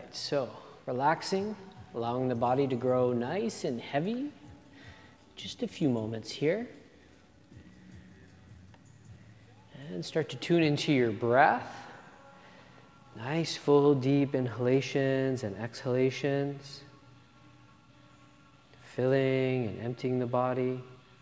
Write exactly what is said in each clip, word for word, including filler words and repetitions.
right, so relaxing, allowing the body to grow nice and heavy. Just a few moments here. And start to tune into your breath. Nice, full, deep inhalations and exhalations. Filling and emptying the body.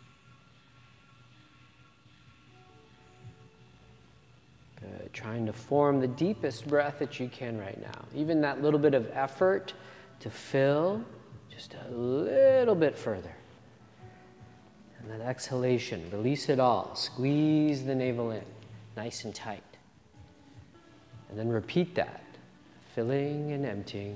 Good. Trying to form the deepest breath that you can right now. Even that little bit of effort to fill just a little bit further. And then exhalation, release it all. Squeeze the navel in, nice and tight. And then repeat that, filling and emptying.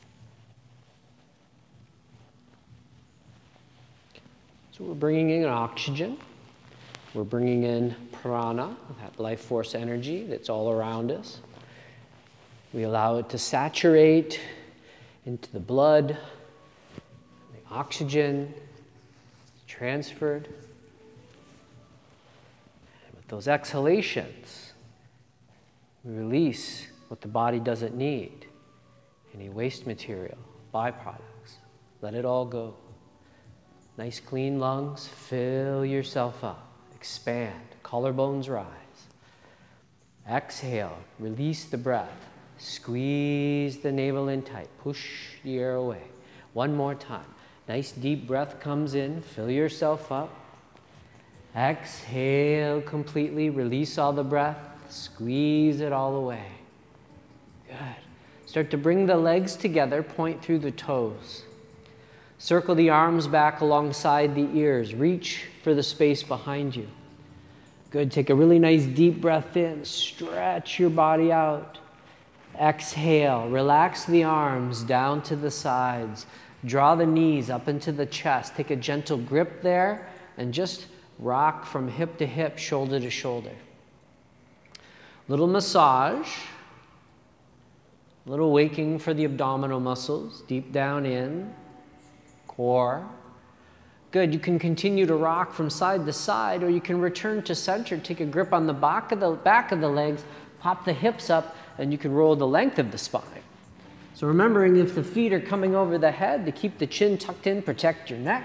So we're bringing in oxygen. We're bringing in prana, that life force energy that's all around us. We allow it to saturate into the blood, the oxygen transferred. And with those exhalations, we release what the body doesn't need, any waste material, byproducts. Let it all go. Nice clean lungs, fill yourself up. Expand, collarbones rise. Exhale, release the breath. Squeeze the navel in tight. Push the air away. One more time. Nice deep breath comes in. Fill yourself up. Exhale completely. Release all the breath. Squeeze it all away. Good. Start to bring the legs together. Point through the toes. Circle the arms back alongside the ears. Reach for the space behind you. Good. Take a really nice deep breath in. Stretch your body out. Exhale. Relax the arms down to the sides. Draw the knees up into the chest. Take a gentle grip there and just rock from hip to hip, shoulder to shoulder. Little massage. Little waking for the abdominal muscles. Deep down in. Core. Good. You can continue to rock from side to side, or you can return to center. Take a grip on the back of the, back of the legs, pop the hips up, and you can roll the length of the spine. So remembering if the feet are coming over the head, to keep the chin tucked in, protect your neck.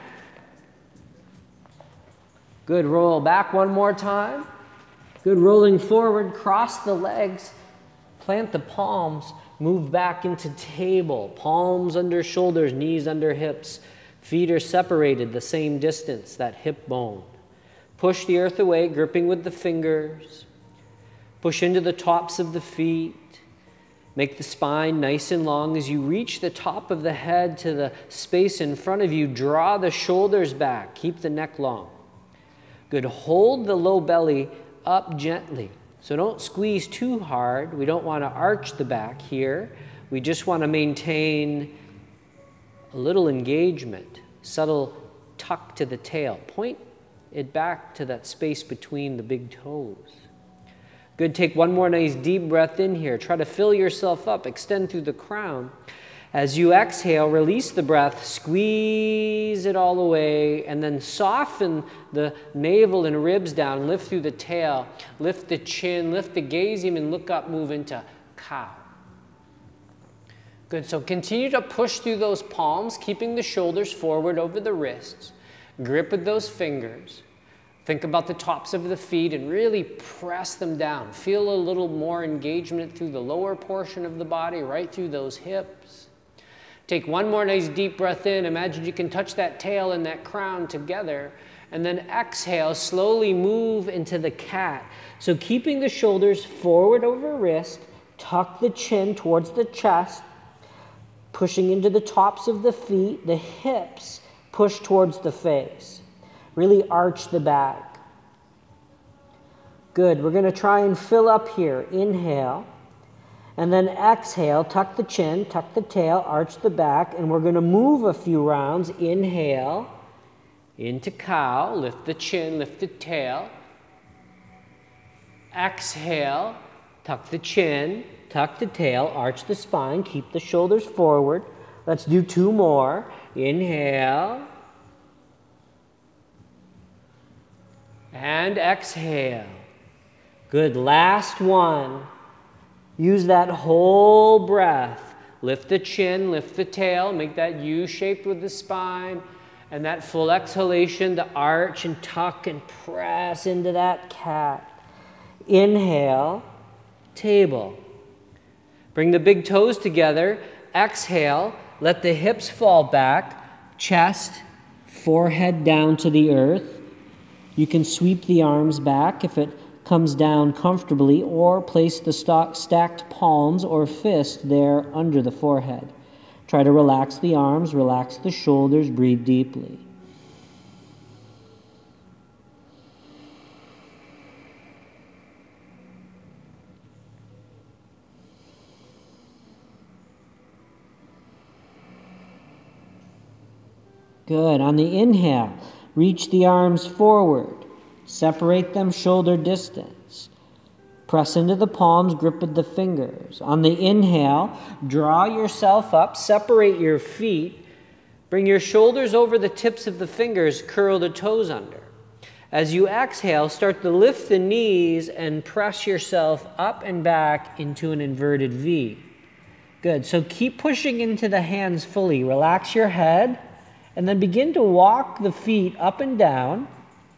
Good. Roll back one more time. Good. Rolling forward, cross the legs, plant the palms, move back into table. Palms under shoulders, knees under hips. Feet are separated the same distance, that hip bone. Push the earth away, gripping with the fingers. Push into the tops of the feet. Make the spine nice and long. As you reach the top of the head to the space in front of you, draw the shoulders back. Keep the neck long. Good. Hold the low belly up gently. So don't squeeze too hard. We don't want to arch the back here. We just want to maintain a little engagement, subtle tuck to the tail. Point it back to that space between the big toes. Good. Take one more nice deep breath in here. Try to fill yourself up. Extend through the crown. As you exhale, release the breath. Squeeze it all away. And then soften the navel and ribs down. Lift through the tail. Lift the chin. Lift the gaze and look up. Move into cow. Good. So continue to push through those palms, keeping the shoulders forward over the wrists. Grip with those fingers. Think about the tops of the feet and really press them down. Feel a little more engagement through the lower portion of the body, right through those hips. Take one more nice deep breath in. Imagine you can touch that tail and that crown together. And then exhale, slowly move into the cat. So keeping the shoulders forward over wrist, tuck the chin towards the chest, pushing into the tops of the feet, the hips push towards the face. Really arch the back. Good. We're going to try and fill up here. Inhale. And then exhale. Tuck the chin, tuck the tail, arch the back. And we're going to move a few rounds. Inhale. Into cow. Lift the chin, lift the tail. Exhale. Tuck the chin, tuck the tail, arch the spine, keep the shoulders forward. Let's do two more. Inhale. And exhale. Good. Last one. Use that whole breath. Lift the chin, lift the tail, make that U shaped with the spine. And that full exhalation to arch and tuck and press into that cat. Inhale, table. Bring the big toes together. Exhale, let the hips fall back, chest, forehead down to the earth. You can sweep the arms back if it comes down comfortably, or place the stock, stacked palms or fist there under the forehead. Try to relax the arms, relax the shoulders, breathe deeply. Good. On the inhale, reach the arms forward. Separate them shoulder distance. Press into the palms, grip with the fingers. On the inhale, draw yourself up, separate your feet. Bring your shoulders over the tips of the fingers, curl the toes under. As you exhale, start to lift the knees and press yourself up and back into an inverted V. Good. So keep pushing into the hands fully. Relax your head. And then begin to walk the feet up and down.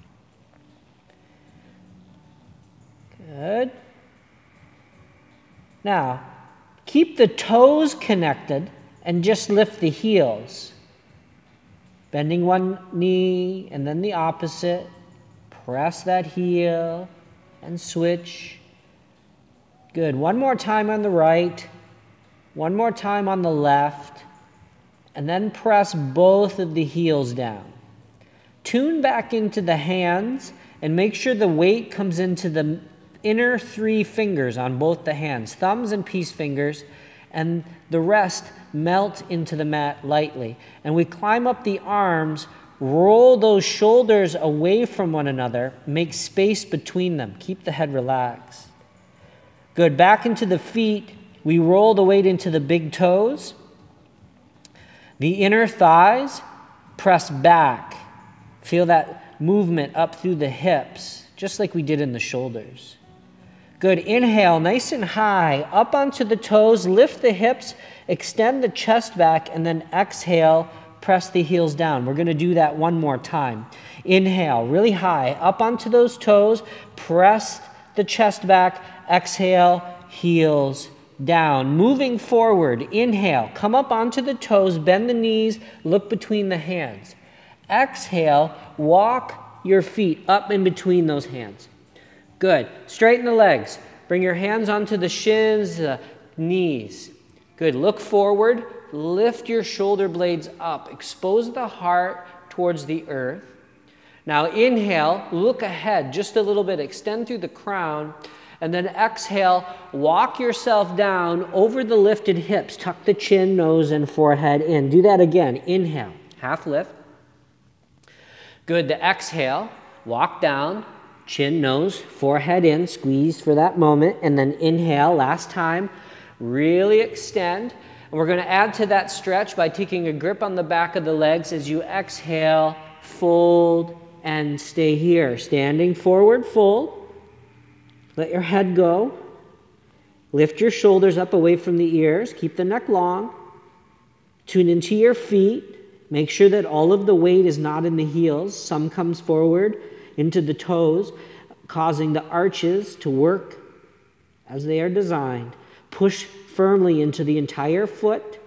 Good. Now, keep the toes connected and just lift the heels. Bending one knee and then the opposite. Press that heel and switch. Good. One more time on the right. One more time on the left. And then press both of the heels down. Tune back into the hands and make sure the weight comes into the inner three fingers on both the hands, thumbs and peace fingers, and the rest melt into the mat lightly. And we climb up the arms, roll those shoulders away from one another, make space between them. Keep the head relaxed. Good. Back into the feet. We roll the weight into the big toes. The inner thighs, press back. Feel that movement up through the hips, just like we did in the shoulders. Good. Inhale, nice and high, up onto the toes, lift the hips, extend the chest back, and then exhale, press the heels down. We're going to do that one more time. Inhale, really high, up onto those toes, press the chest back, exhale, heels down. Moving forward, inhale, come up onto the toes, bend the knees, look between the hands. Exhale, walk your feet up in between those hands. Good. Straighten the legs. Bring your hands onto the shins, the knees. Good. Look forward, lift your shoulder blades up, expose the heart towards the earth. Now inhale, look ahead just a little bit, extend through the crown. And then exhale, walk yourself down over the lifted hips. Tuck the chin, nose, and forehead in. Do that again. Inhale, half lift. Good. To exhale, walk down, chin, nose, forehead in. Squeeze for that moment. And then inhale, last time. Really extend. And we're going to add to that stretch by taking a grip on the back of the legs as you exhale, fold, and stay here. Standing forward, fold. Let your head go. Lift your shoulders up away from the ears. Keep the neck long. Tune into your feet. Make sure that all of the weight is not in the heels. Some comes forward into the toes, causing the arches to work as they are designed. Push firmly into the entire foot.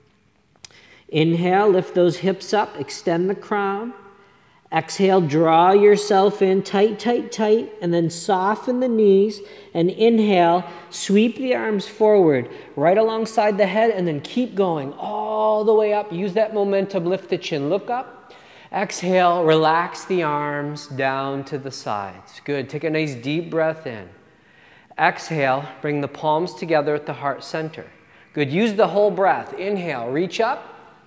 Inhale, lift those hips up, extend the crown. Exhale, draw yourself in tight, tight, tight, and then soften the knees. And inhale, sweep the arms forward, right alongside the head, and then keep going all the way up. Use that momentum, lift the chin, look up. Exhale, relax the arms down to the sides. Good. Take a nice deep breath in. Exhale, bring the palms together at the heart center. Good. Use the whole breath. Inhale, reach up.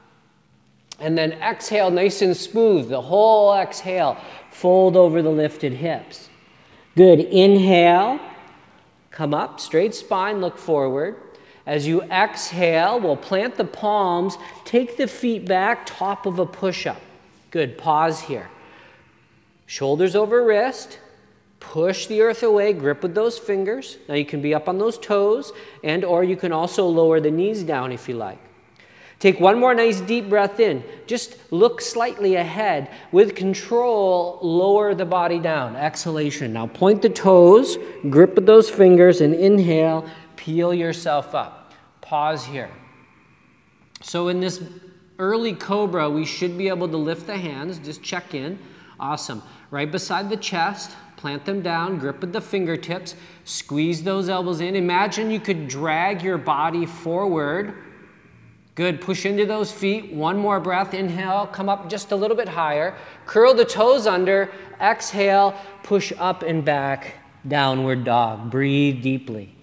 And then exhale, nice and smooth. The whole exhale, fold over the lifted hips. Good. Inhale, come up, straight spine, look forward. As you exhale, we'll plant the palms, take the feet back, top of a push-up. Good. Pause here. Shoulders over wrist. Push the earth away, grip with those fingers. Now you can be up on those toes, and or you can also lower the knees down if you like. Take one more nice deep breath in. Just look slightly ahead. With control, lower the body down. Exhalation. Now point the toes, grip with those fingers, and inhale, peel yourself up. Pause here. So in this early cobra, we should be able to lift the hands. Just check in. Awesome. Right beside the chest. Plant them down, grip with the fingertips, squeeze those elbows in. Imagine you could drag your body forward. Good, push into those feet. One more breath, inhale, come up just a little bit higher. Curl the toes under, exhale, push up and back, downward dog. Breathe deeply.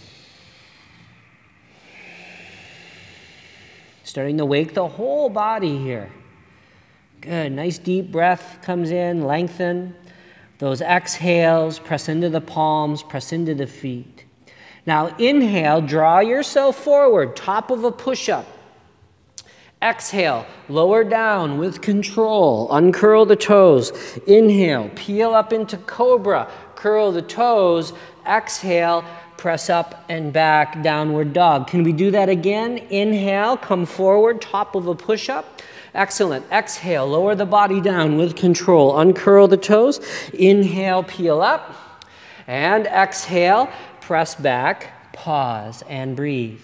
Starting to wake the whole body here. Good, nice deep breath comes in, lengthen. Those exhales, press into the palms, press into the feet. Now inhale, draw yourself forward, top of a push-up. Exhale, lower down with control, uncurl the toes. Inhale, peel up into cobra, curl the toes. Exhale, press up and back, downward dog. Can we do that again? Inhale, come forward, top of a push-up. Excellent. Exhale, lower the body down with control. Uncurl the toes. Inhale, peel up. And exhale, press back, pause, and breathe.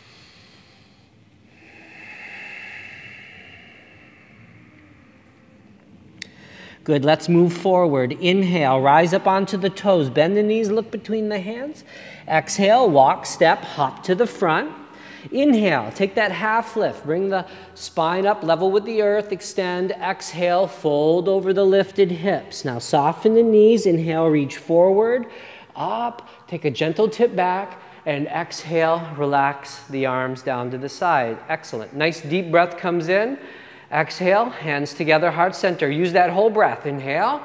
Good. Let's move forward. Inhale, rise up onto the toes. Bend the knees, look between the hands. Exhale, walk, step, hop to the front. Inhale, take that half lift, bring the spine up level with the earth, extend, exhale, fold over the lifted hips. Now soften the knees, inhale, reach forward, up, take a gentle tip back, and exhale, relax the arms down to the side. Excellent. Nice deep breath comes in. Exhale, hands together, heart center. Use that whole breath. Inhale,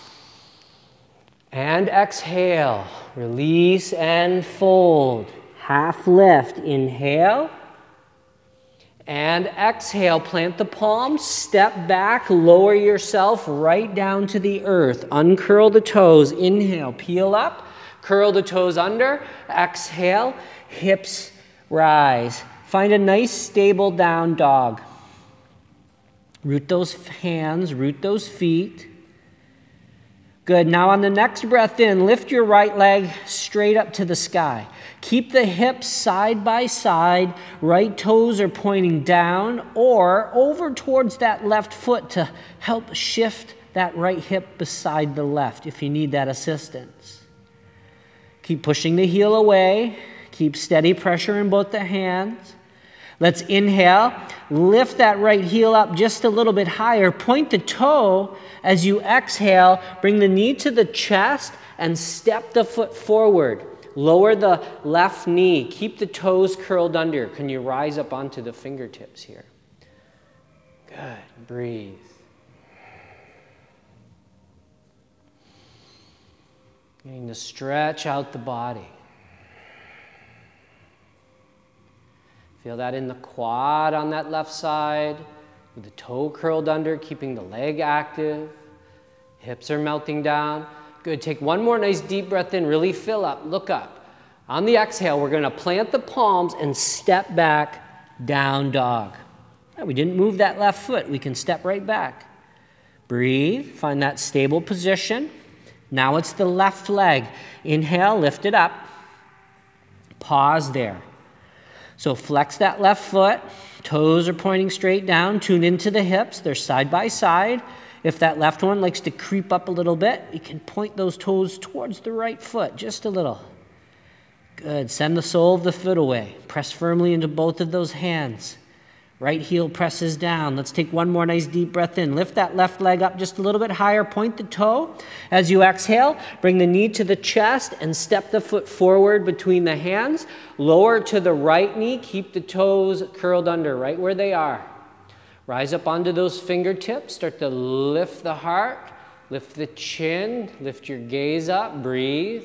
and exhale, release and fold. Half lift, inhale, and exhale, plant the palms, step back, lower yourself right down to the earth, uncurl the toes, inhale, peel up, curl the toes under, exhale, hips rise. Find a nice stable down dog. Root those hands, root those feet. Good. Now on the next breath in, lift your right leg straight up to the sky. Keep the hips side by side. Right toes are pointing down or over towards that left foot to help shift that right hip beside the left if you need that assistance. Keep pushing the heel away. Keep steady pressure in both the hands. Let's inhale, lift that right heel up just a little bit higher. Point the toe as you exhale. Bring the knee to the chest and step the foot forward. Lower the left knee. Keep the toes curled under. Can you rise up onto the fingertips here? Good. Breathe. Getting to stretch out the body. Feel that in the quad on that left side, with the toe curled under, keeping the leg active. Hips are melting down. Good. Take one more nice deep breath in. Really fill up. Look up. On the exhale, we're going to plant the palms and step back, down dog. We didn't move that left foot. We can step right back. Breathe. Find that stable position. Now it's the left leg. Inhale, lift it up. Pause there. So flex that left foot, toes are pointing straight down, tune into the hips, they're side by side. If that left one likes to creep up a little bit, you can point those toes towards the right foot, just a little. Good, send the sole of the foot away. Press firmly into both of those hands. Right heel presses down. Let's take one more nice deep breath in. Lift that left leg up just a little bit higher. Point the toe. As you exhale, bring the knee to the chest and step the foot forward between the hands. Lower to the right knee. Keep the toes curled under right where they are. Rise up onto those fingertips. Start to lift the heart. Lift the chin. Lift your gaze up. Breathe.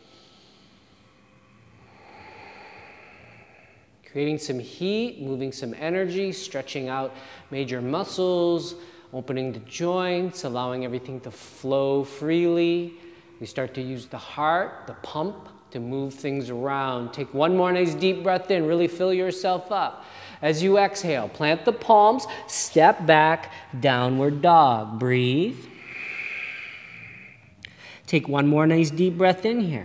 Creating some heat, moving some energy, stretching out major muscles, opening the joints, allowing everything to flow freely. We start to use the heart, the pump, to move things around. Take one more nice deep breath in. Really fill yourself up. As you exhale, plant the palms, step back, downward dog. Breathe. Take one more nice deep breath in here.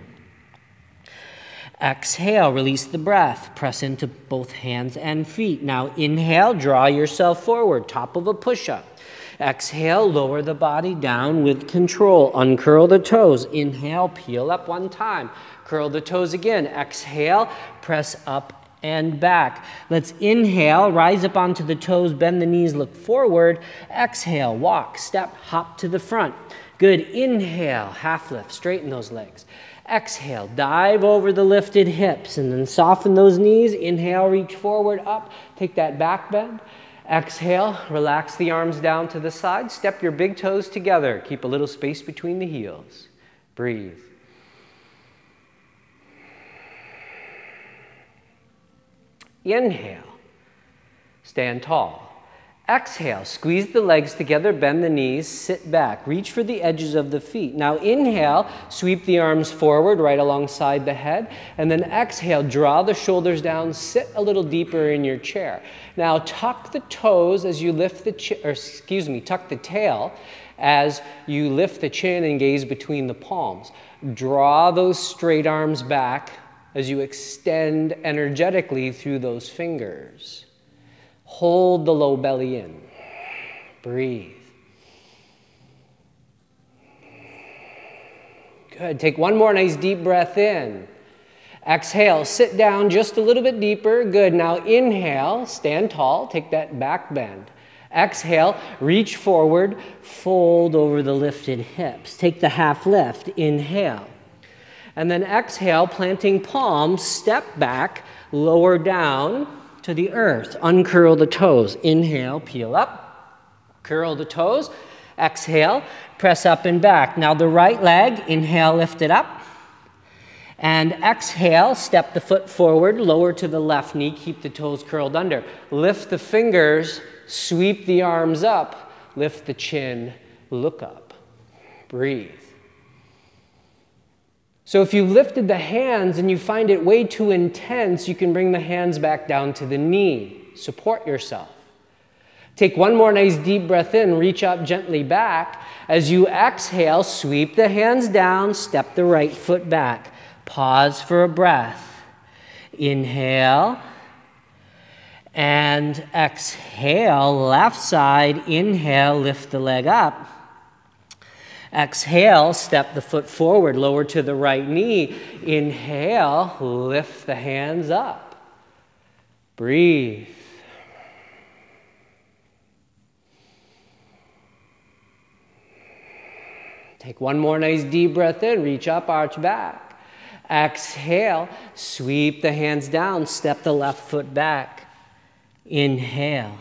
Exhale, release the breath. Press into both hands and feet. Now inhale, draw yourself forward, top of a push-up. Exhale, lower the body down with control. Uncurl the toes. Inhale, peel up one time. Curl the toes again. Exhale, press up and back. Let's inhale, rise up onto the toes, bend the knees, look forward. Exhale, walk, step, hop to the front. Good. Inhale, half lift, straighten those legs. Exhale, dive over the lifted hips and then soften those knees. Inhale, reach forward, up, take that back bend. Exhale, relax the arms down to the side. Step your big toes together. Keep a little space between the heels. Breathe. Inhale, stand tall. Exhale, squeeze the legs together, bend the knees, sit back. Reach for the edges of the feet. Now inhale, sweep the arms forward right alongside the head. And then exhale, draw the shoulders down, sit a little deeper in your chair. Now tuck the toes as you lift the chin, or excuse me, tuck the tail as you lift the chin and gaze between the palms. Draw those straight arms back as you extend energetically through those fingers. Hold the low belly in. Breathe. Good. Take one more nice deep breath in. Exhale, sit down just a little bit deeper. Good. Now inhale, stand tall, take that back bend. Exhale, reach forward, fold over the lifted hips. Take the half lift. Inhale. And then exhale, planting palms, step back, lower down to the earth. Uncurl the toes. Inhale, peel up. Curl the toes. Exhale, press up and back. Now the right leg, inhale, lift it up. And exhale, step the foot forward, lower to the left knee, keep the toes curled under. Lift the fingers, sweep the arms up, lift the chin, look up. Breathe. So if you've lifted the hands and you find it way too intense, you can bring the hands back down to the knee. Support yourself. Take one more nice deep breath in, reach up gently back. As you exhale, sweep the hands down, step the right foot back. Pause for a breath. Inhale. And exhale, left side. Inhale, lift the leg up. Exhale, step the foot forward, lower to the right knee. Inhale, lift the hands up. Breathe. Take one more nice deep breath in, reach up, arch back. Exhale, sweep the hands down, step the left foot back. Inhale.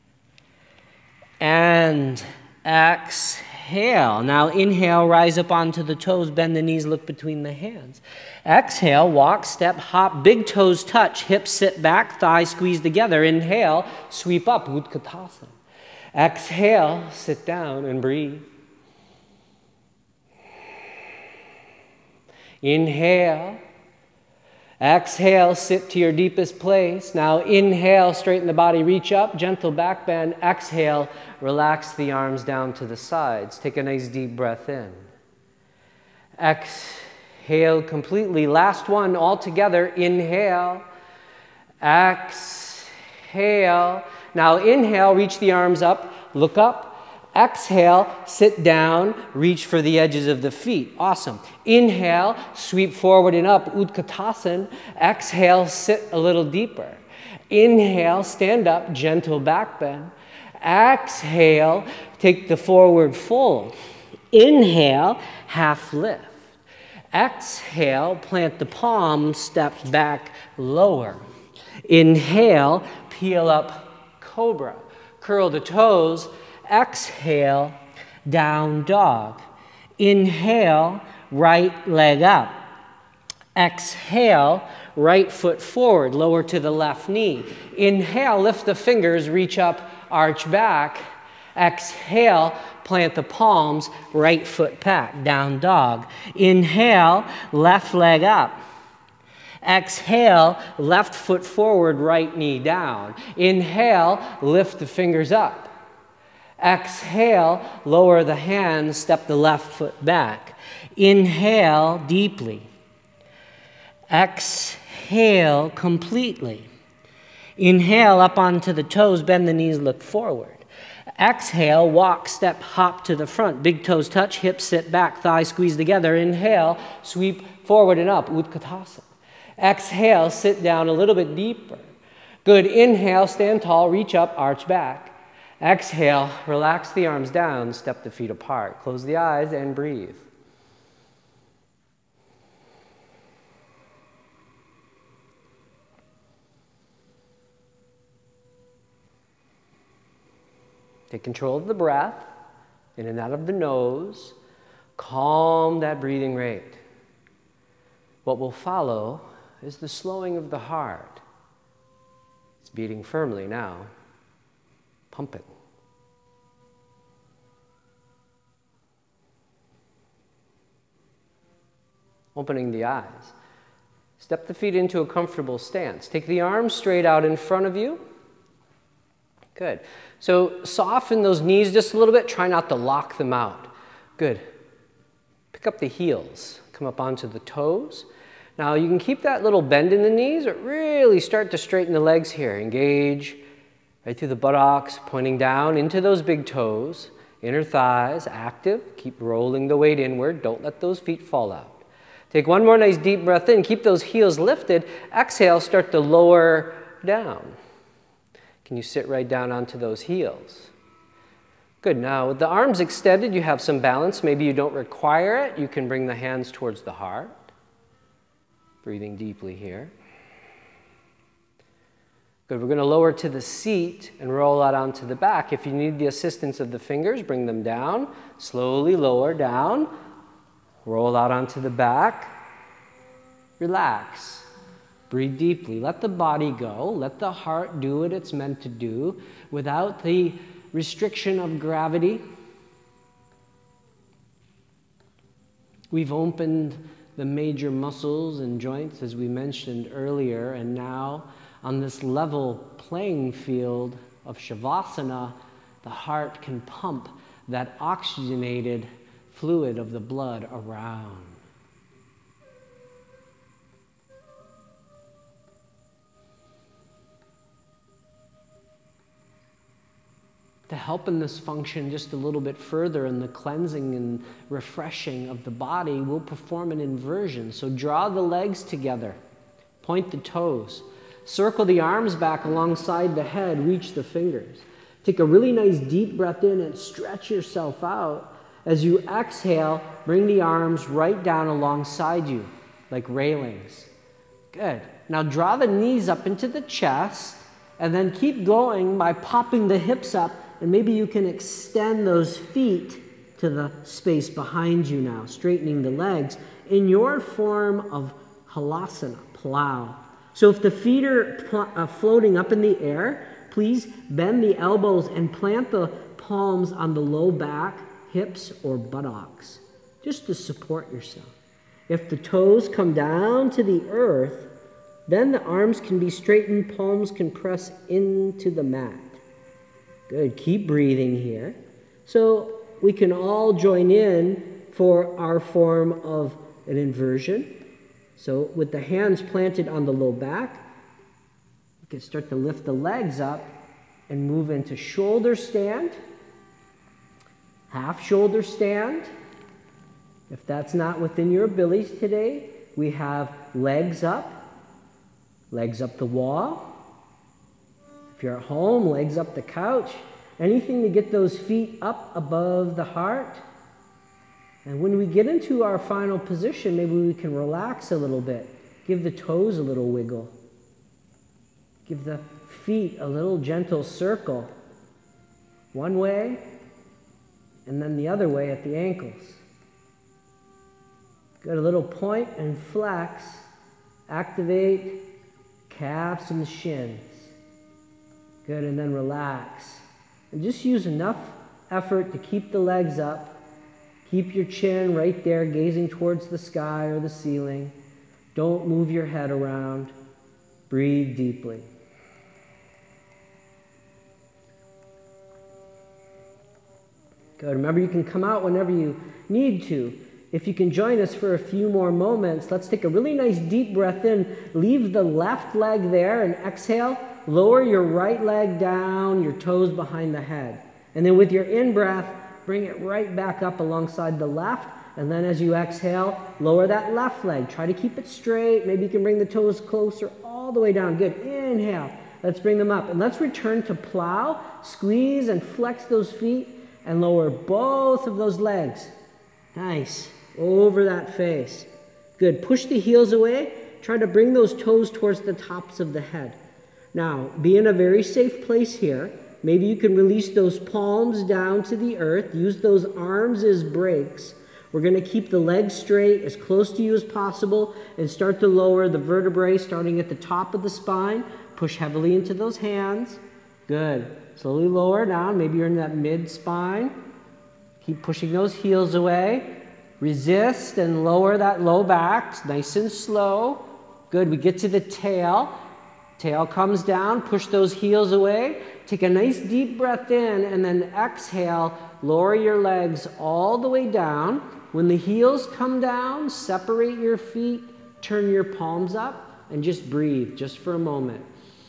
And exhale. Exhale. Now inhale, rise up onto the toes, bend the knees, look between the hands. Exhale, walk, step, hop, big toes touch, hips sit back, thighs squeeze together. Inhale, sweep up, utkatasana. Exhale, sit down and breathe. Inhale. Exhale, sit to your deepest place. Now inhale, straighten the body, reach up, gentle back bend. Exhale, relax the arms down to the sides. Take a nice deep breath in. Exhale completely. Last one all together. Inhale. Exhale. Now inhale, reach the arms up, look up. Exhale, sit down, reach for the edges of the feet. Awesome. Inhale, sweep forward and up, utkatasana. Exhale, sit a little deeper. Inhale, stand up, gentle back bend. Exhale, take the forward fold. Inhale, half lift. Exhale, plant the palms, step back, lower. Inhale, peel up, cobra. Curl the toes. Exhale, down dog. Inhale, right leg up. Exhale, right foot forward, lower to the left knee. Inhale, lift the fingers, reach up, arch back. Exhale, plant the palms, right foot back, down dog. Inhale, left leg up. Exhale, left foot forward, right knee down. Inhale, lift the fingers up. Exhale, lower the hands, step the left foot back. Inhale deeply. Exhale completely. Inhale up onto the toes, bend the knees, look forward. Exhale, walk, step, hop to the front. Big toes touch, hips sit back, thighs squeeze together. Inhale, sweep forward and up, utkatasana. Exhale, sit down a little bit deeper. Good, inhale, stand tall, reach up, arch back. Exhale, relax the arms down, step the feet apart. Close the eyes and breathe. Take control of the breath, in and out of the nose. Calm that breathing rate. What will follow is the slowing of the heart. It's beating firmly now, pumping. Opening the eyes. Step the feet into a comfortable stance. Take the arms straight out in front of you. Good. So soften those knees just a little bit. Try not to lock them out. Good. Pick up the heels. Come up onto the toes. Now you can keep that little bend in the knees or really start to straighten the legs here. Engage right through the buttocks, pointing down into those big toes. Inner thighs active. Keep rolling the weight inward. Don't let those feet fall out. Take one more nice deep breath in. Keep those heels lifted. Exhale, start to lower down. Can you sit right down onto those heels? Good. Now, with the arms extended, you have some balance. Maybe you don't require it. You can bring the hands towards the heart. Breathing deeply here. Good. We're going to lower to the seat and roll out onto the back. If you need the assistance of the fingers, bring them down. Slowly lower down. Roll out onto the back. Relax. Breathe deeply. Let the body go. Let the heart do what it's meant to do without the restriction of gravity. We've opened the major muscles and joints, as we mentioned earlier, and now on this level playing field of shavasana, the heart can pump that oxygenated fluid of the blood around. To help in this function just a little bit further in the cleansing and refreshing of the body, we'll perform an inversion. So draw the legs together, point the toes, circle the arms back alongside the head, reach the fingers. Take a really nice deep breath in and stretch yourself out. As you exhale, bring the arms right down alongside you, like railings. Good. Now draw the knees up into the chest, and then keep going by popping the hips up. And maybe you can extend those feet to the space behind you now, straightening the legs in your form of halasana, plow. So if the feet are uh, floating up in the air, please bend the elbows and plant the palms on the low back, hips, or buttocks, just to support yourself. If the toes come down to the earth, then the arms can be straightened, palms can press into the mat. Good. Keep breathing here. So we can all join in for our form of an inversion. So with the hands planted on the low back, you can start to lift the legs up and move into shoulder stand, half shoulder stand. If that's not within your abilities today, we have legs up, legs up the wall. If you're at home, legs up the couch. Anything to get those feet up above the heart. And when we get into our final position, maybe we can relax a little bit. Give the toes a little wiggle. Give the feet a little gentle circle. One way, and then the other way at the ankles. Good, a little point and flex. Activate calves and shins. Good, and then relax. And just use enough effort to keep the legs up. Keep your chin right there, gazing towards the sky or the ceiling. Don't move your head around. Breathe deeply. Good. Remember, you can come out whenever you need to. If you can join us for a few more moments, let's take a really nice deep breath in. Leave the left leg there and exhale. Lower your right leg down, your toes behind the head. And then with your in-breath, bring it right back up alongside the left. And then as you exhale, lower that left leg. Try to keep it straight. Maybe you can bring the toes closer all the way down. Good. Inhale. Let's bring them up. And let's return to plow. Squeeze and flex those feet and lower both of those legs. Nice. Over that face. Good. Push the heels away. Try to bring those toes towards the tops of the head. Now, be in a very safe place here. Maybe you can release those palms down to the earth. Use those arms as brakes. We're going to keep the legs straight, as close to you as possible, and start to lower the vertebrae starting at the top of the spine. Push heavily into those hands. Good. Slowly lower down. Maybe you're in that mid-spine. Keep pushing those heels away. Resist and lower that low back, nice and slow. Good. We get to the tail. Tail comes down. Push those heels away. Take a nice deep breath in and then exhale. Lower your legs all the way down. When the heels come down, separate your feet, turn your palms up, and just breathe just for a moment.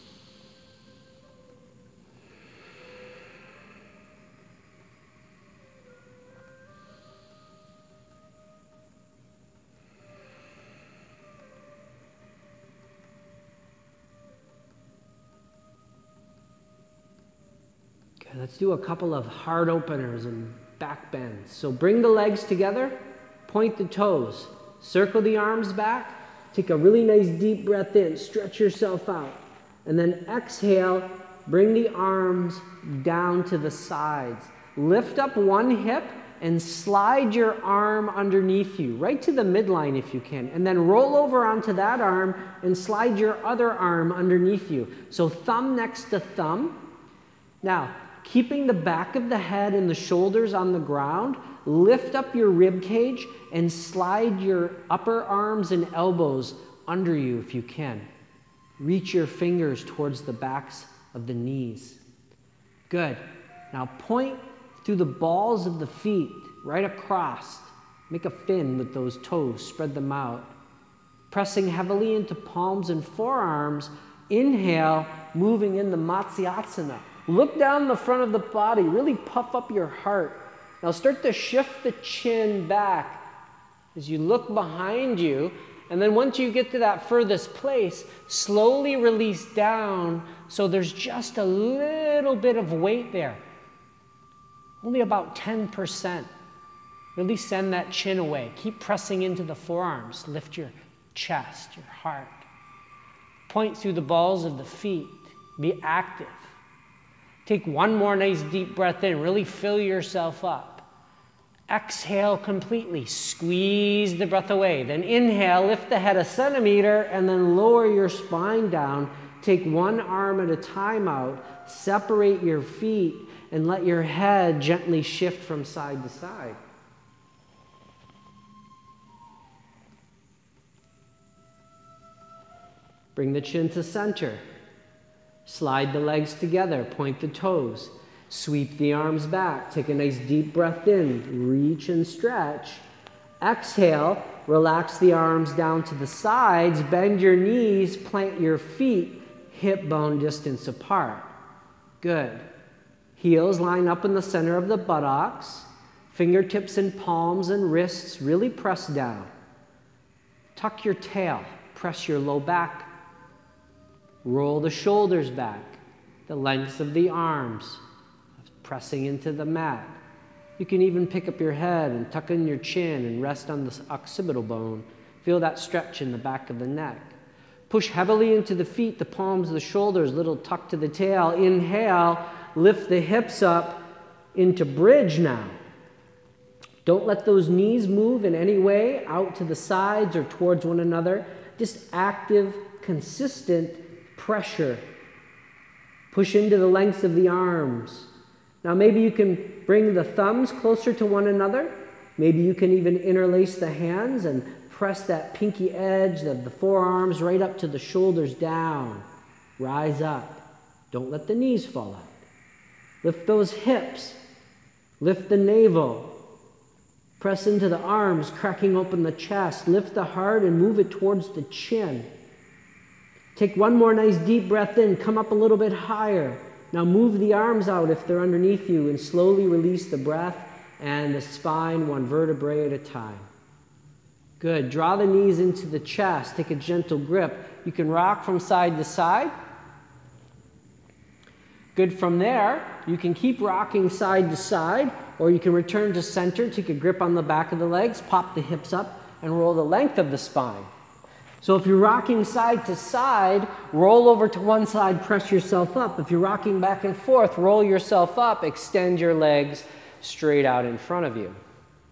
Okay, let's do a couple of heart openers and back bends. So bring the legs together, point the toes, circle the arms back, take a really nice deep breath in, stretch yourself out, and then exhale, bring the arms down to the sides. Lift up one hip and slide your arm underneath you, right to the midline if you can, and then roll over onto that arm and slide your other arm underneath you. So thumb next to thumb. Now, keeping the back of the head and the shoulders on the ground, lift up your rib cage and slide your upper arms and elbows under you if you can. Reach your fingers towards the backs of the knees. Good. Now point through the balls of the feet, right across. Make a fin with those toes, spread them out. Pressing heavily into palms and forearms, inhale, moving in the Matsyasana. Look down the front of the body, really puff up your heart. Now start to shift the chin back as you look behind you. And then once you get to that furthest place, slowly release down so there's just a little bit of weight there. Only about ten percent. Really send that chin away. Keep pressing into the forearms. Lift your chest, your heart. Point through the balls of the feet. Be active. Take one more nice deep breath in. Really fill yourself up. Exhale completely. Squeeze the breath away. Then inhale, lift the head a centimeter, and then lower your spine down. Take one arm at a time out. Separate your feet, and let your head gently shift from side to side. Bring the chin to center. Slide the legs together, point the toes, sweep the arms back, take a nice deep breath in, reach and stretch. Exhale, relax the arms down to the sides, bend your knees, plant your feet, hip bone distance apart. Good. Heels line up in the center of the buttocks, fingertips and palms and wrists really press down. Tuck your tail, press your low back. Roll the shoulders back, the length of the arms, pressing into the mat. You can even pick up your head and tuck in your chin and rest on the occipital bone. Feel that stretch in the back of the neck. Push heavily into the feet, the palms, the shoulders, little tuck to the tail. Inhale, lift the hips up into bridge now. Don't let those knees move in any way out to the sides or towards one another. Just active, consistent pressure. Push into the lengths of the arms. Now maybe you can bring the thumbs closer to one another. Maybe you can even interlace the hands and press that pinky edge of the forearms right up to the shoulders down. Rise up. Don't let the knees fall out. Lift those hips. Lift the navel. Press into the arms, cracking open the chest. Lift the heart and move it towards the chin. Take one more nice deep breath in. Come up a little bit higher. Now move the arms out if they're underneath you and slowly release the breath and the spine one vertebrae at a time. Good. Draw the knees into the chest. Take a gentle grip. You can rock from side to side. Good. From there, you can keep rocking side to side, or you can return to center. Take a grip on the back of the legs, pop the hips up, and roll the length of the spine. So if you're rocking side to side, roll over to one side, press yourself up. If you're rocking back and forth, roll yourself up, extend your legs straight out in front of you.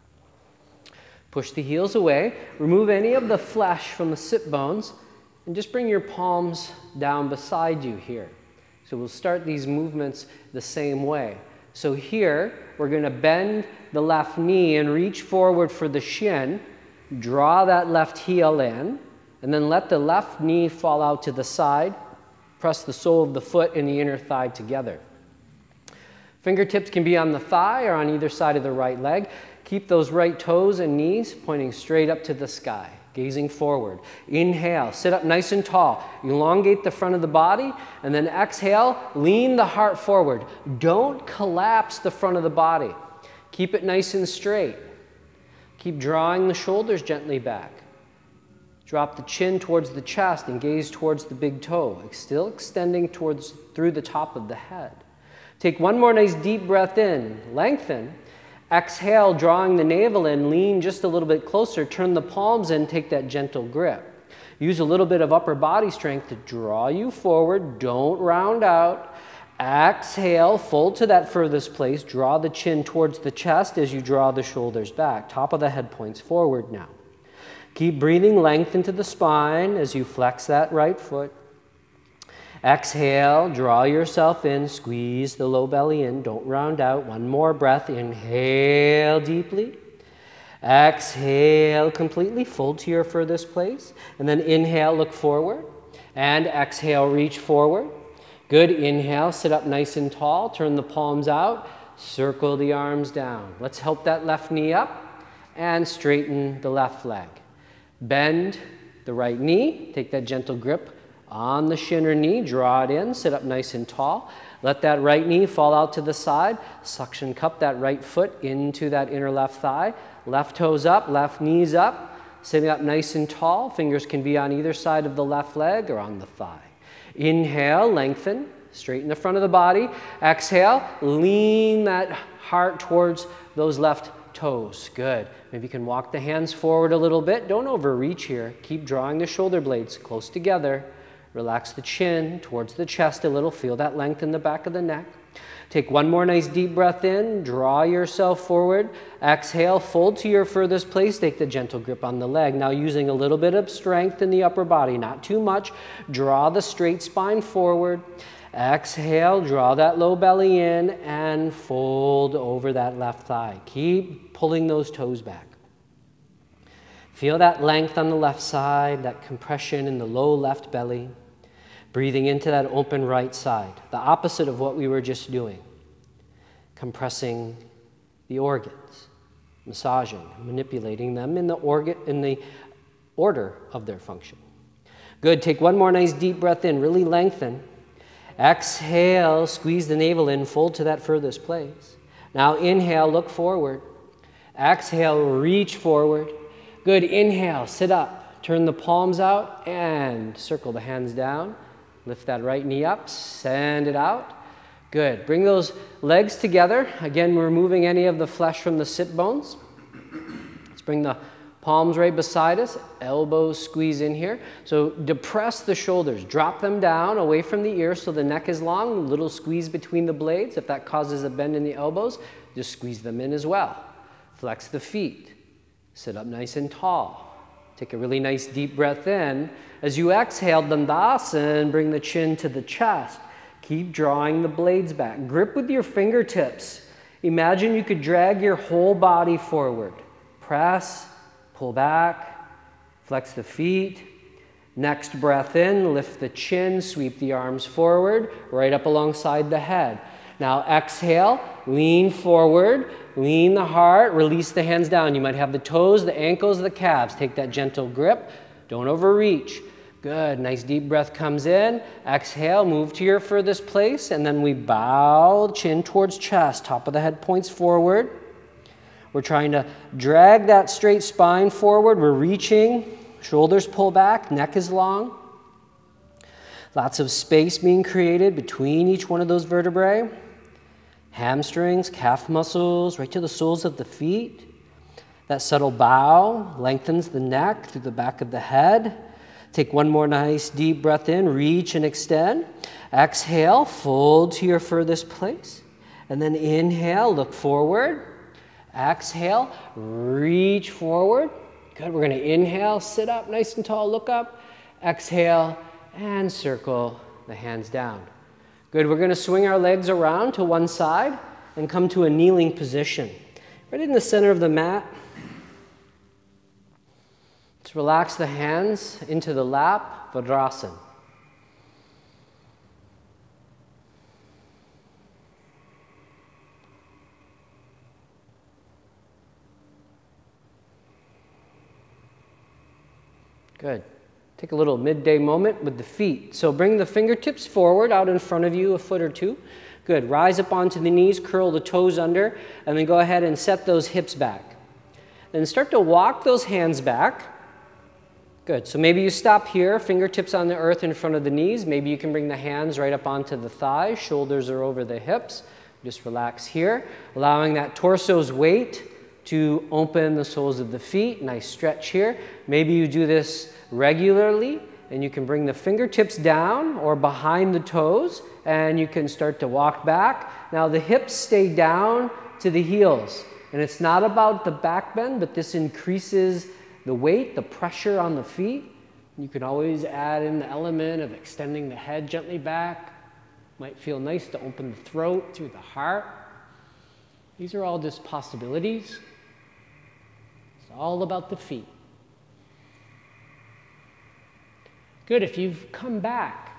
Push the heels away, remove any of the flesh from the sit bones, and just bring your palms down beside you here. So we'll start these movements the same way. So here, we're going to bend the left knee and reach forward for the shin, draw that left heel in, and then let the left knee fall out to the side. Press the sole of the foot and the inner thigh together. Fingertips can be on the thigh or on either side of the right leg. Keep those right toes and knees pointing straight up to the sky, gazing forward. Inhale, sit up nice and tall. Elongate the front of the body, and then exhale, lean the heart forward. Don't collapse the front of the body. Keep it nice and straight. Keep drawing the shoulders gently back. Drop the chin towards the chest and gaze towards the big toe, still extending towards through the top of the head. Take one more nice deep breath in, lengthen. Exhale, drawing the navel in, lean just a little bit closer, turn the palms in, take that gentle grip. Use a little bit of upper body strength to draw you forward, don't round out. Exhale, fold to that furthest place, draw the chin towards the chest as you draw the shoulders back. Top of the head points forward now. Keep breathing length into the spine as you flex that right foot. Exhale, draw yourself in, squeeze the low belly in, don't round out. One more breath, inhale deeply. Exhale completely, fold to your furthest place. And then inhale, look forward. And exhale, reach forward. Good, inhale, sit up nice and tall, turn the palms out, circle the arms down. Let's help that left knee up and straighten the left leg. Bend the right knee, take that gentle grip on the shin or knee, draw it in, sit up nice and tall. Let that right knee fall out to the side, suction cup that right foot into that inner left thigh, left toes up, left knees up, sitting up nice and tall. Fingers can be on either side of the left leg or on the thigh. Inhale, lengthen, straighten the front of the body. Exhale, lean that heart towards those left toes. Good. Maybe you can walk the hands forward a little bit. Don't overreach here. Keep drawing the shoulder blades close together. Relax the chin towards the chest a little. Feel that length in the back of the neck. Take one more nice deep breath in. Draw yourself forward. Exhale, fold to your furthest place. Take the gentle grip on the leg. Now using a little bit of strength in the upper body, not too much. Draw the straight spine forward. Exhale, draw that low belly in and fold over that left thigh. Keep pulling those toes back. Feel that length on the left side, that compression in the low left belly. Breathing into that open right side, the opposite of what we were just doing. Compressing the organs, massaging, manipulating them in the, organ, in the order of their function. Good, take one more nice deep breath in, really lengthen. Exhale, squeeze the navel in, fold to that furthest place. Now inhale, look forward. Exhale, reach forward. Good, inhale, sit up. Turn the palms out and circle the hands down. Lift that right knee up, send it out. Good, bring those legs together. Again, we're removing any of the flesh from the sit bones. Let's bring the palms right beside us, elbows squeeze in here. So depress the shoulders, drop them down away from the ear so the neck is long, a little squeeze between the blades. If that causes a bend in the elbows, just squeeze them in as well. Flex the feet, sit up nice and tall. Take a really nice deep breath in. As you exhale, Dandasana, bring the chin to the chest. Keep drawing the blades back. Grip with your fingertips. Imagine you could drag your whole body forward. Press, pull back, flex the feet. Next breath in, lift the chin, sweep the arms forward, right up alongside the head. Now exhale, lean forward, lean the heart, release the hands down. You might have the toes, the ankles, the calves. Take that gentle grip, don't overreach. Good, nice deep breath comes in. Exhale, move to your furthest place, and then we bow, chin towards chest, top of the head points forward. We're trying to drag that straight spine forward. We're reaching, shoulders pull back, neck is long. Lots of space being created between each one of those vertebrae. Hamstrings, calf muscles, right to the soles of the feet. That subtle bow lengthens the neck through the back of the head. Take one more nice deep breath in, reach and extend. Exhale, fold to your furthest place. And then inhale, look forward. Exhale, reach forward. Good, we're gonna inhale, sit up nice and tall, look up. Exhale, and circle the hands down. Good, we're gonna swing our legs around to one side and come to a kneeling position. Right in the center of the mat. Let's relax the hands into the lap, Vajrasana. Good. Take a little midday moment with the feet. So bring the fingertips forward out in front of you a foot or two. Good. Rise up onto the knees, curl the toes under, and then go ahead and set those hips back. Then start to walk those hands back. Good. So maybe you stop here, fingertips on the earth in front of the knees. Maybe you can bring the hands right up onto the thighs. Shoulders are over the hips. Just relax here, allowing that torso's weight to open the soles of the feet. Nice stretch here. Maybe you do this regularly, and you can bring the fingertips down or behind the toes, and you can start to walk back. Now the hips stay down to the heels, and it's not about the back bend, but this increases the weight, the pressure on the feet. You can always add in the element of extending the head gently back. Might feel nice to open the throat through the heart. These are all just possibilities. It's all about the feet. Good, if you've come back,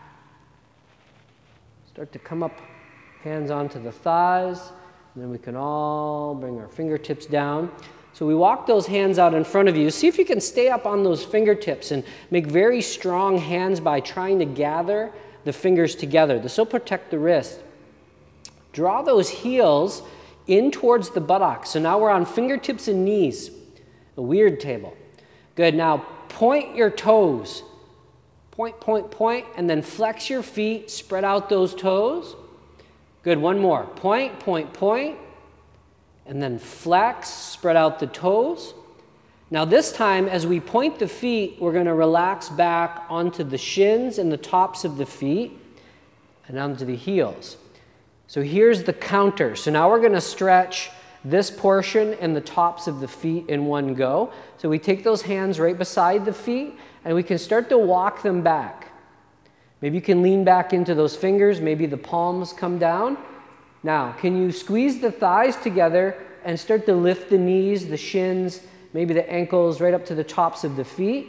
start to come up, hands onto the thighs, and then we can all bring our fingertips down. So we walk those hands out in front of you. See if you can stay up on those fingertips and make very strong hands by trying to gather the fingers together. This will protect the wrist. Draw those heels in towards the buttocks. So now we're on fingertips and knees, a weird table. Good, now point your toes. Point, point, point, and then flex your feet, spread out those toes. Good, one more. Point, point, point, and then flex, spread out the toes. Now this time, as we point the feet, we're gonna relax back onto the shins and the tops of the feet and onto the heels. So here's the counter. So now we're gonna stretch this portion and the tops of the feet in one go. So we take those hands right beside the feet, and we can start to walk them back. Maybe you can lean back into those fingers, maybe the palms come down. Now, can you squeeze the thighs together and start to lift the knees, the shins, maybe the ankles right up to the tops of the feet?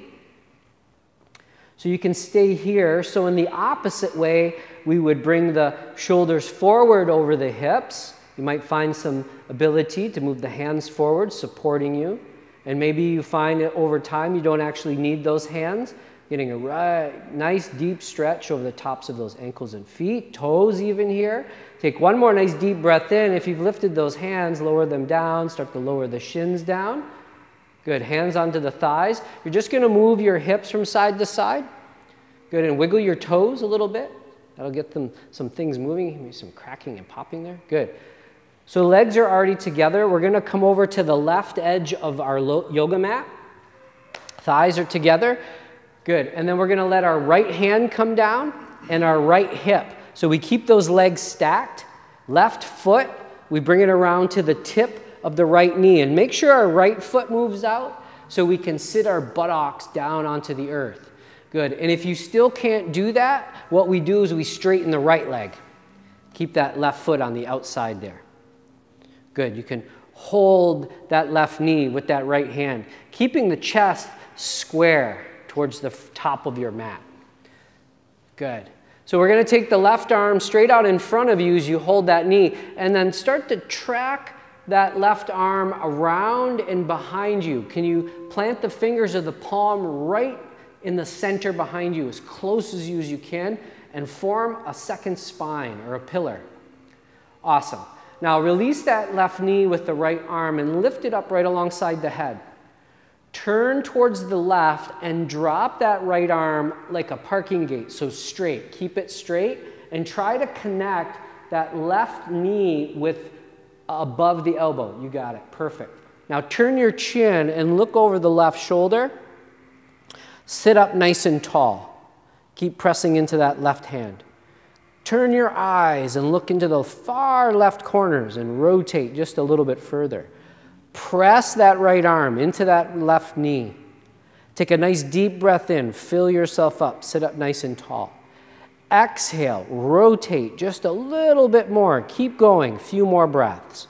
So you can stay here. So in the opposite way, we would bring the shoulders forward over the hips. You might find some ability to move the hands forward, supporting you. And maybe you find that over time you don't actually need those hands. Getting a right, nice deep stretch over the tops of those ankles and feet, toes even here. Take one more nice deep breath in. If you've lifted those hands, lower them down, start to lower the shins down. Good, hands onto the thighs. You're just gonna move your hips from side to side. Good, and wiggle your toes a little bit. That'll get them some things moving, maybe some cracking and popping there. Good. So legs are already together. We're gonna come over to the left edge of our yoga mat. Thighs are together. Good, and then we're gonna let our right hand come down and our right hip. So we keep those legs stacked. Left foot, we bring it around to the tip of the right knee, and make sure our right foot moves out so we can sit our buttocks down onto the earth. Good, and if you still can't do that, what we do is we straighten the right leg. Keep that left foot on the outside there. Good. You can hold that left knee with that right hand, keeping the chest square towards the top of your mat. Good. So we're going to take the left arm straight out in front of you as you hold that knee, and then start to track that left arm around and behind you. Can you plant the fingers of the palm right in the center behind you, as close as you as you can, and form a second spine or a pillar? Awesome. Now release that left knee with the right arm and lift it up right alongside the head. Turn towards the left and drop that right arm like a parking gate, so straight. Keep it straight and try to connect that left knee with above the elbow. You got it. Perfect. Now turn your chin and look over the left shoulder. Sit up nice and tall. Keep pressing into that left hand. Turn your eyes and look into the far left corners and rotate just a little bit further. Press that right arm into that left knee. Take a nice deep breath in. Fill yourself up. Sit up nice and tall. Exhale. Rotate just a little bit more. Keep going. Few more breaths.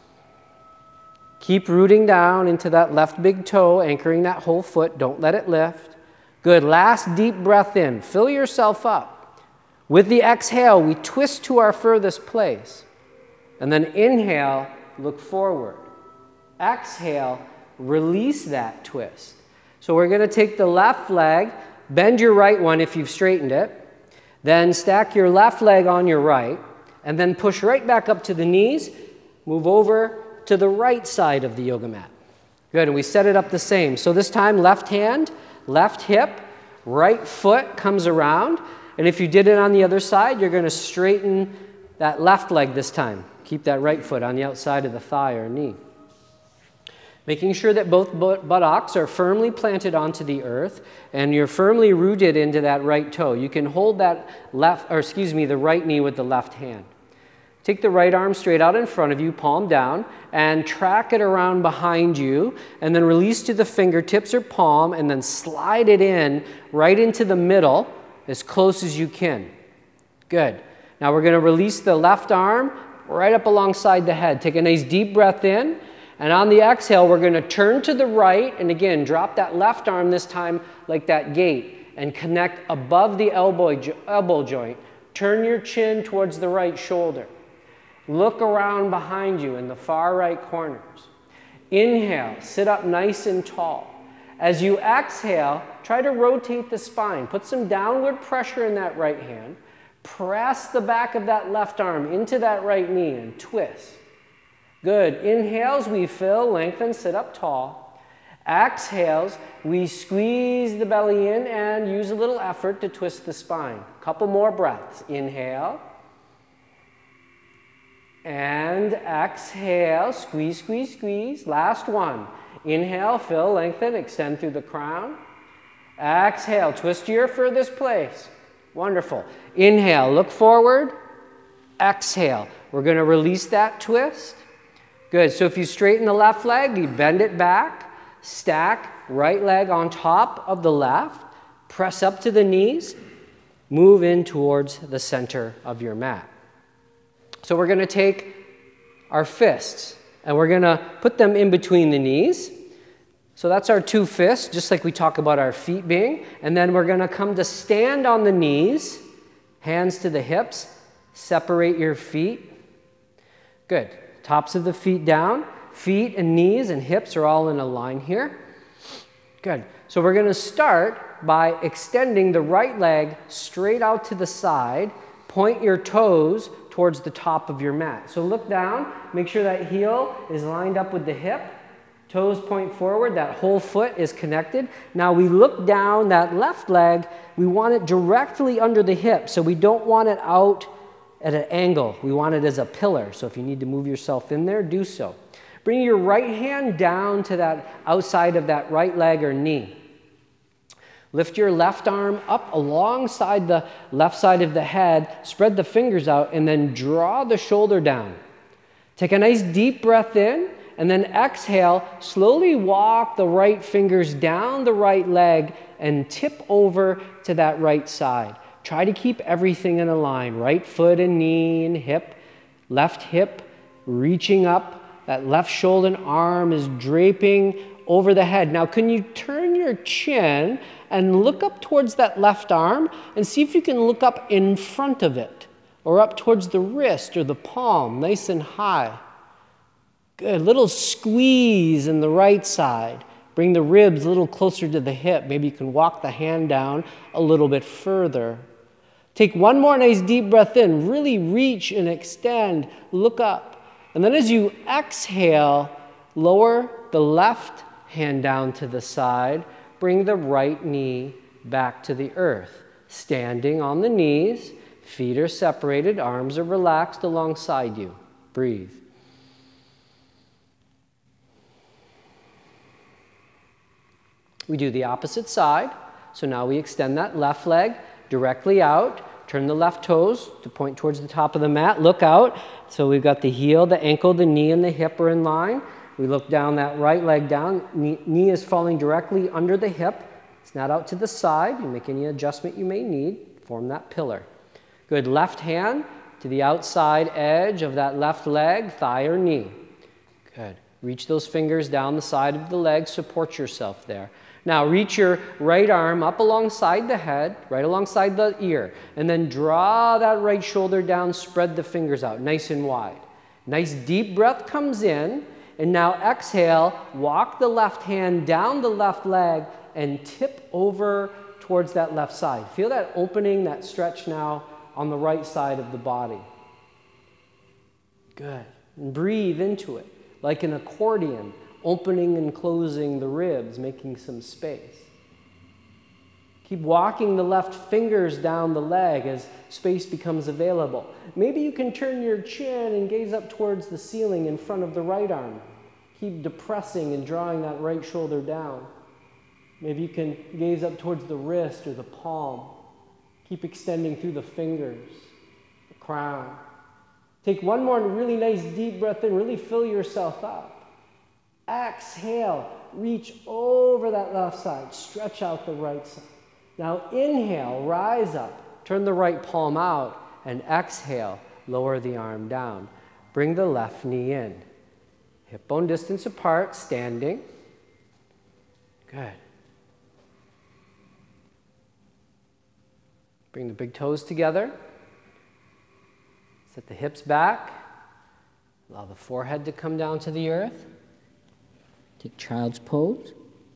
Keep rooting down into that left big toe, anchoring that whole foot. Don't let it lift. Good. Last deep breath in. Fill yourself up. With the exhale, we twist to our furthest place. And then inhale, look forward. Exhale, release that twist. So we're going to take the left leg, bend your right one if you've straightened it, then stack your left leg on your right, and then push right back up to the knees, move over to the right side of the yoga mat. Good, and we set it up the same. So this time, left hand, left hip, right foot comes around, and if you did it on the other side, you're going to straighten that left leg this time. Keep that right foot on the outside of the thigh or knee. Making sure that both buttocks are firmly planted onto the earth and you're firmly rooted into that right toe. You can hold that left, or excuse me, the right knee with the left hand. Take the right arm straight out in front of you, palm down, and track it around behind you, and then release to the fingertips or palm, and then slide it in right into the middle as close as you can. Good. Now we're going to release the left arm right up alongside the head. Take a nice deep breath in. And on the exhale, we're going to turn to the right, and again, drop that left arm this time like that gate, and connect above the elbow, elbow joint. Turn your chin towards the right shoulder. Look around behind you in the far right corners. Inhale, sit up nice and tall. As you exhale, try to rotate the spine. Put some downward pressure in that right hand. Press the back of that left arm into that right knee and twist. Good. Inhales, we fill, lengthen, sit up tall. Exhales, we squeeze the belly in and use a little effort to twist the spine. Couple more breaths. Inhale. And exhale, squeeze, squeeze, squeeze. Last one. Inhale, fill, lengthen, extend through the crown. Exhale, twist to your furthest place. Wonderful. Inhale, look forward. Exhale. We're going to release that twist. Good. So if you straighten the left leg, you bend it back, stack right leg on top of the left, press up to the knees, move in towards the center of your mat. So we're going to take our fists and we're going to put them in between the knees. So that's our two fists, just like we talk about our feet being. And then we're going to come to stand on the knees, hands to the hips, separate your feet. Good. Tops of the feet down, feet and knees and hips are all in a line here. Good. So we're going to start by extending the right leg straight out to the side. Point your toes towards the top of your mat. So look down, make sure that heel is lined up with the hip. Toes point forward, that whole foot is connected. Now we look down, that left leg, we want it directly under the hip, so we don't want it out at an angle. We want it as a pillar. So if you need to move yourself in there, do so. Bring your right hand down to that outside of that right leg or knee. Lift your left arm up alongside the left side of the head. Spread the fingers out and then draw the shoulder down. Take a nice deep breath in and then exhale. Slowly walk the right fingers down the right leg and tip over to that right side. try to keep everything in a line. Right foot and knee and hip, left hip reaching up. That left shoulder and arm is draping over the head. Now, can you turn your chin and look up towards that left arm and see if you can look up in front of it or up towards the wrist or the palm, nice and high. Good. Little squeeze in the right side. Bring the ribs a little closer to the hip. Maybe you can walk the hand down a little bit further. Take one more nice deep breath in. Really reach and extend. Look up. And then as you exhale, lower the left hand down to the side. Bring the right knee back to the earth. Standing on the knees. Feet are separated. Arms are relaxed alongside you. Breathe. We do the opposite side. So now we extend that left leg directly out. Turn the left toes to point towards the top of the mat. Look out. So we've got the heel, the ankle, the knee, and the hip are in line. We look down that right leg down. Knee, knee is falling directly under the hip. It's not out to the side. You make any adjustment you may need. Form that pillar. Good. Left hand to the outside edge of that left leg, thigh or knee. Good. Reach those fingers down the side of the leg. Support yourself there. Now reach your right arm up alongside the head, right alongside the ear, and then draw that right shoulder down, spread the fingers out nice and wide. Nice deep breath comes in, and now exhale, walk the left hand down the left leg and tip over towards that left side. Feel that opening, that stretch now on the right side of the body. Good. And breathe into it like an accordion. Opening and closing the ribs, making some space. Keep walking the left fingers down the leg as space becomes available. Maybe you can turn your chin and gaze up towards the ceiling in front of the right arm. Keep depressing and drawing that right shoulder down. Maybe you can gaze up towards the wrist or the palm. Keep extending through the fingers, the crown. Take one more really nice deep breath in. Really fill yourself up. Exhale, reach over that left side, stretch out the right side. Now inhale, rise up, turn the right palm out, and exhale, lower the arm down. Bring the left knee in. Hip bone distance apart, standing. Good. Bring the big toes together. Set the hips back. Allow the forehead to come down to the earth. Take child's pose.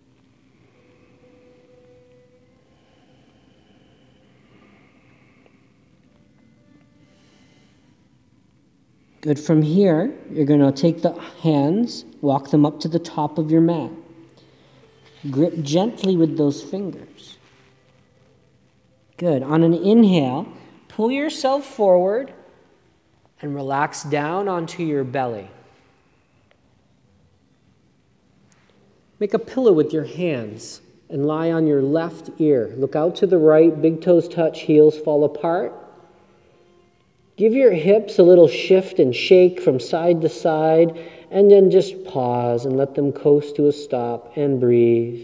Good. From here, you're going to take the hands, walk them up to the top of your mat. Grip gently with those fingers. Good. On an inhale, pull yourself forward and relax down onto your belly. Make a pillow with your hands and lie on your left ear. Look out to the right, big toes touch, heels fall apart. Give your hips a little shift and shake from side to side, and then just pause and let them coast to a stop and breathe.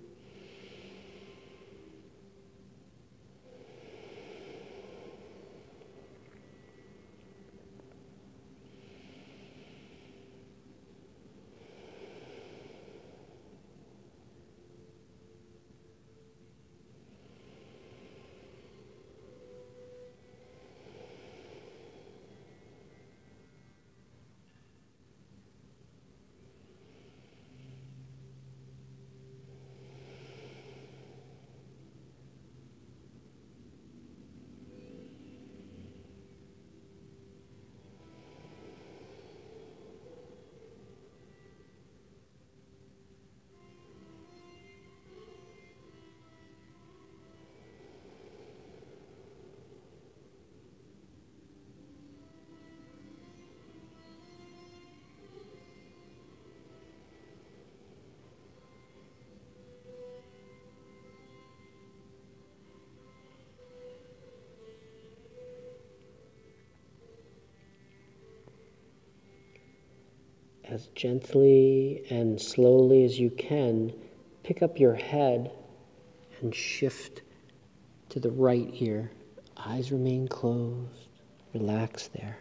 As gently and slowly as you can, pick up your head and shift to the right ear Eyes remain closed. Relax there.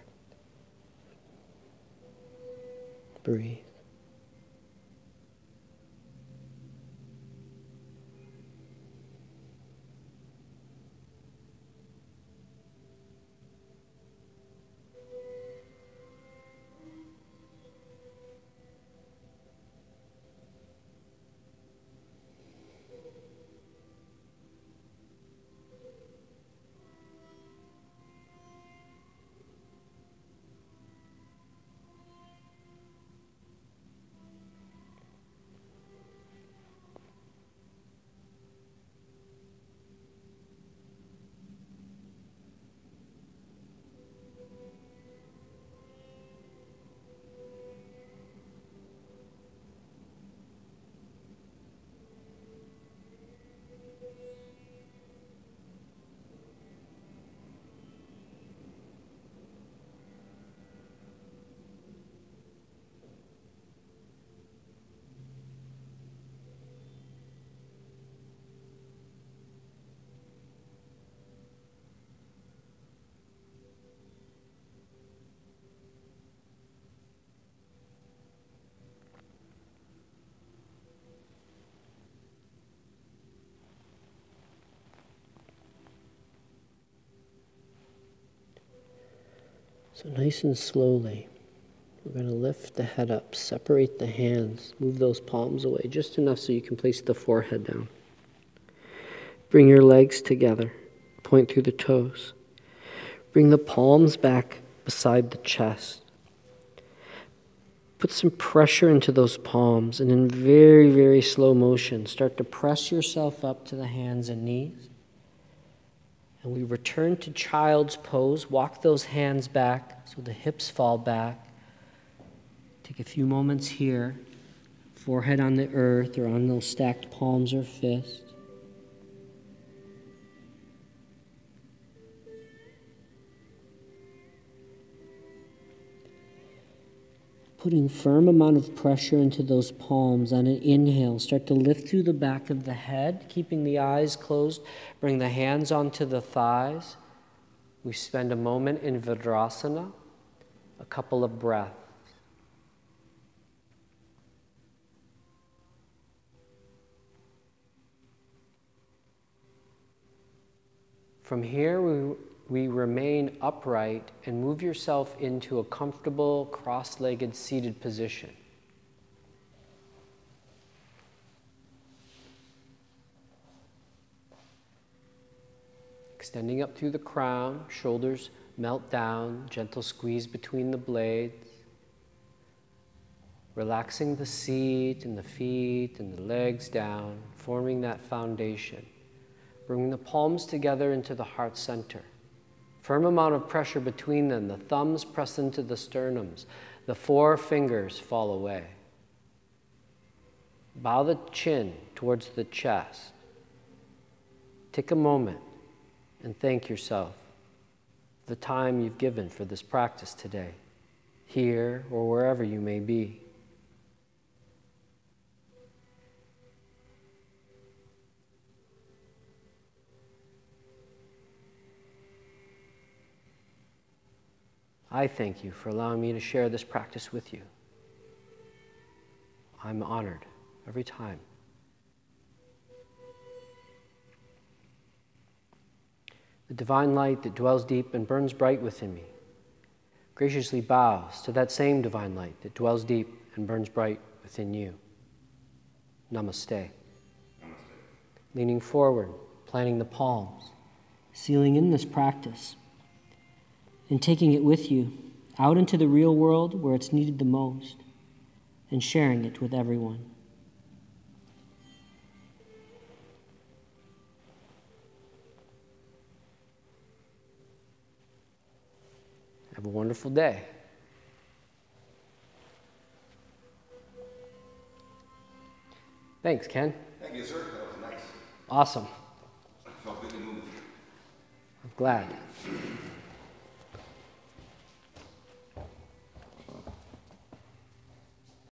Breathe. So nice and slowly, we're going to lift the head up, separate the hands, move those palms away just enough so you can place the forehead down. Bring your legs together, point through the toes. Bring the palms back beside the chest. Put some pressure into those palms, and in very, very slow motion, start to press yourself up to the hands and knees. And we return to child's pose. Walk those hands back so the hips fall back. Take a few moments here, forehead on the earth or on those stacked palms or fists. Putting firm amount of pressure into those palms on an inhale. Start to lift through the back of the head, keeping the eyes closed. Bring the hands onto the thighs. We spend a moment in Virasana, a couple of breaths. From here, we We remain upright and move yourself into a comfortable cross-legged seated position. Extending up through the crown, shoulders melt down, gentle squeeze between the blades. Relaxing the seat and the feet and the legs down, forming that foundation. Bring the palms together into the heart center. Firm amount of pressure between them. The thumbs press into the sternums. The four fingers fall away. Bow the chin towards the chest. Take a moment and thank yourself for the time you've given for this practice today, here or wherever you may be. I thank you for allowing me to share this practice with you. I'm honored every time. The divine light that dwells deep and burns bright within me graciously bows to that same divine light that dwells deep and burns bright within you. Namaste. Namaste. Leaning forward, planting the palms, sealing in this practice, and taking it with you out into the real world where it's needed the most, and sharing it with everyone. Have a wonderful day. Thanks, Ken. Thank you, sir. That was nice. Awesome. I felt really moved. I'm glad.